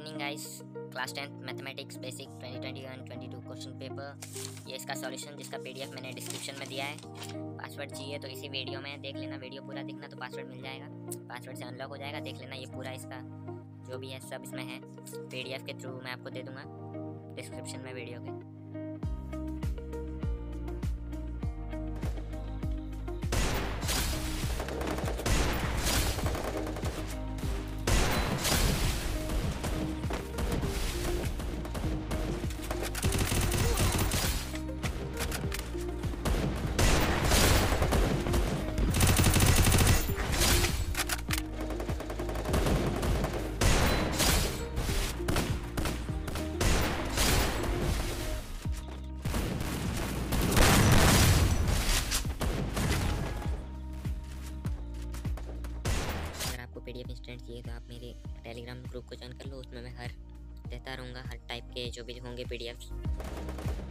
Morning guys. Class 10 mathematics basic 2021-22 question paper. ये इसका solution जिसका पीडीएफ मैंने डिस्क्रिप्शन में दिया है। पासवर्ड चाहिए तो इसी वीडियो में देख लेना, वीडियो पूरा देखना तो पासवर्ड मिल जाएगा, पासवर्ड से अनलॉक हो जाएगा। देख लेना, ये पूरा इसका जो भी है सब इसमें है। पीडीएफ के थ्रू मैं आपको दे दूँगा डिस्क्रिप्शन में वीडियो के। पीडीएफ इंस्टेंट चाहिए तो आप मेरे टेलीग्राम ग्रुप को ज्वाइन कर लो, उसमें मैं हर देता रहूँगा, हर टाइप के जो भी होंगे पीडीएफ्स।